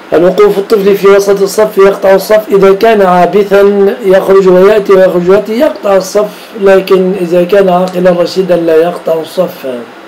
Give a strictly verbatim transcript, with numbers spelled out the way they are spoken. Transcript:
الوقوف الطفل في وسط الصف يقطع الصف إذا كان عابثا يخرج ويأتي ويخرج ويأتي يقطع الصف، لكن إذا كان عاقلا رشيدا لا يقطع الصف.